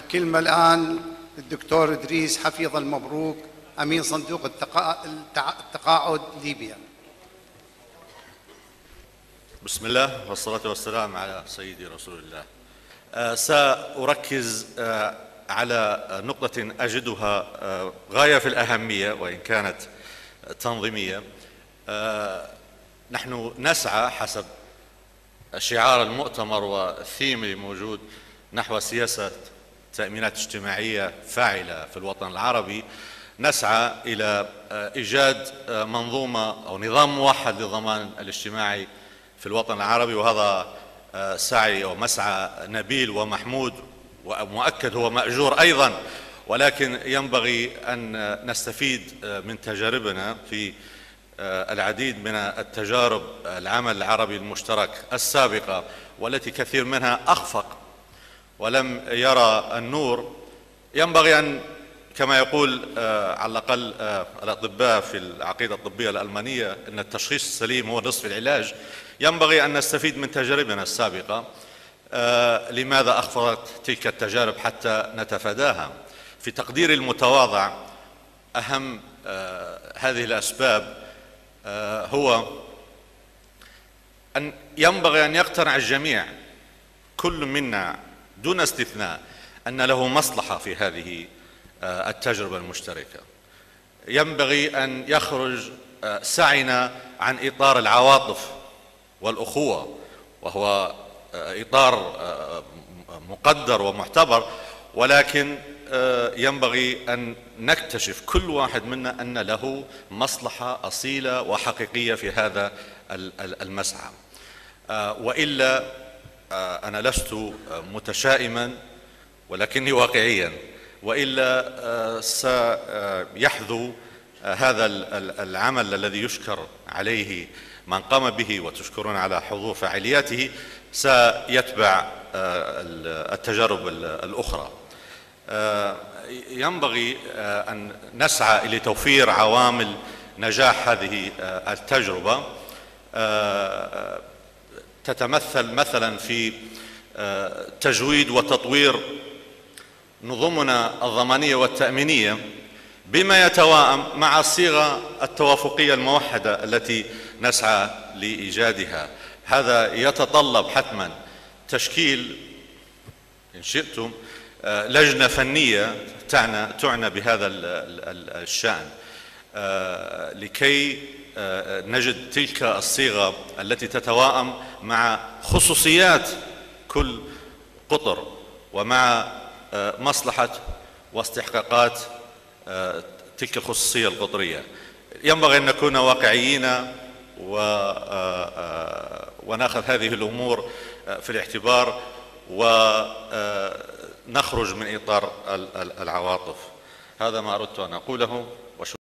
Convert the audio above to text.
الكلمة الآن الدكتور إدريس حفيظ المبروك، أمين صندوق التقاعد ليبيا. بسم الله والصلاة والسلام على سيدي رسول الله. سأركز على نقطة أجدها غاية في الأهمية وإن كانت تنظيمية. نحن نسعى حسب شعار المؤتمر والثيم الموجود نحو سياسة تأمينات اجتماعية فاعلة في الوطن العربي، نسعى إلى إيجاد منظومة أو نظام موحد للضمان الاجتماعي في الوطن العربي، وهذا سعي أو مسعى نبيل ومحمود ومؤكد هو مأجور أيضا، ولكن ينبغي أن نستفيد من تجاربنا في العديد من التجارب العمل العربي المشترك السابقة والتي كثير منها أخفق ولم يرى النور. ينبغي أن كما يقول على الأقل الأطباء في العقيدة الطبية الألمانية أن التشخيص السليم هو نصف العلاج. ينبغي أن نستفيد من تجاربنا السابقة. لماذا أخفقت تلك التجارب حتى نتفاداها؟ في تقديري المتواضع أهم هذه الأسباب هو أن ينبغي أن يقتنع الجميع كل منا دون استثناء أن له مصلحة في هذه التجربة المشتركة. ينبغي أن يخرج سعينا عن إطار العواطف والأخوة، وهو إطار مقدر ومعتبر، ولكن ينبغي أن نكتشف كل واحد منا أن له مصلحة أصيلة وحقيقية في هذا المسعى. وإلا أنا لست متشائما ولكني واقعيا، وإلا سيحذو هذا العمل الذي يشكر عليه من قام به وتشكرون على حضور فعالياته، سيتبع التجارب الأخرى. ينبغي أن نسعى إلى توفير عوامل نجاح هذه التجربة، تتمثل مثلا في تجويد وتطوير نظمنا الضمانية والتأمينية بما يتوائم مع الصيغة التوافقية الموحدة التي نسعى لإيجادها. هذا يتطلب حتما تشكيل إن شئتم لجنة فنية تعنى بهذا الشأن لكي نجد تلك الصيغة التي تتوائم مع خصوصيات كل قطر ومع مصلحة واستحقاقات تلك الخصوصية القطرية. ينبغي أن نكون واقعيين ونأخذ هذه الأمور في الاعتبار ونخرج من إطار العواطف. هذا ما أردت أن أقوله.